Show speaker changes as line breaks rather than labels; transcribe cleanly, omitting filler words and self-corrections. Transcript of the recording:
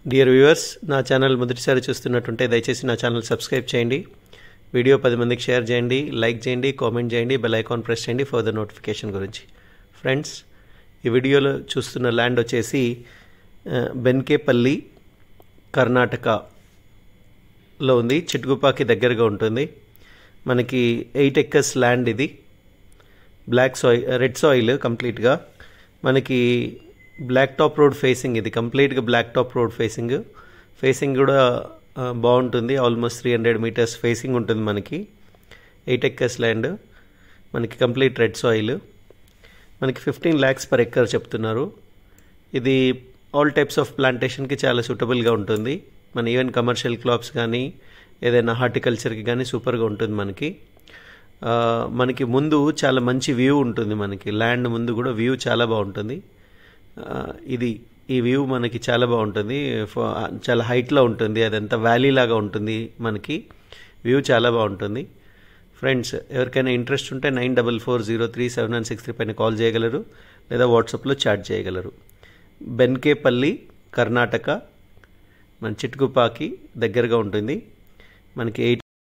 Dear viewers, నా channel మొదటిసారి చూస్తున్నట్టుంటే దయచేసి నా ఛానల్ సబ్స్క్రైబ్ చేయండి. వీడియో 10 మందికి షేర్ చేయండి, లైక్ చేయండి, కామెంట్ చేయండి, బెల్ ఐకాన్ ప్రెస్ చేయండి ఫర్దర్ నోటిఫికేషన్ గురించి. ఫ్రెండ్స్, ఈ వీడియోలో చూస్తున్న ల్యాండ్ వచ్చేసి బెన్కేపల్లి, కర్ణాటకలో ఉంది. చిట్గుపాకి దగ్గరగా ఉంటుంది. మనకి 8 acres ల్యాండ్. ఇది రెడ్ సాయిల్ కంప్లీట్గా. మనకి బ్లాక్ టాప్ రోడ్ ఫేసింగ్. ఇది కంప్లీట్గా బ్లాక్ టాప్ రోడ్ ఫేసింగ్ కూడా బాగుంటుంది. ఆల్మోస్ట్ 300 meters ఫేసింగ్ ఉంటుంది. మనకి 8 acres ల్యాండ్. మనకి కంప్లీట్ రెడ్ సాయిల్. మనకి 15 lakhs per acre చెప్తున్నారు. ఇది ఆల్ టైప్స్ ఆఫ్ ప్లాంటేషన్కి చాలా సూటబుల్గా ఉంటుంది. మన ఈవెన్ కమర్షియల్ క్రాప్స్ కానీ ఏదైనా హార్టికల్చర్కి కానీ సూపర్గా ఉంటుంది. మనకి ముందు చాలా మంచి వ్యూ ఉంటుంది. మనకి ల్యాండ్ ముందు కూడా వ్యూ చాలా బాగుంటుంది. ఈ వ్యూ మనకి చాలా బాగుంటుంది. చాలా హైట్లో ఉంటుంది. అదంతా వ్యాలీ లాగా ఉంటుంది. మనకి వ్యూ చాలా బాగుంటుంది. ఫ్రెండ్స్, ఎవరికైనా ఇంట్రెస్ట్ ఉంటే 94403796 పైన కాల్ చేయగలరు, లేదా వాట్సాప్లో చాట్ చేయగలరు. బెన్కేపల్లి, కర్ణాటక, మన చిట్గుపాకి దగ్గరగా ఉంటుంది. మనకి 8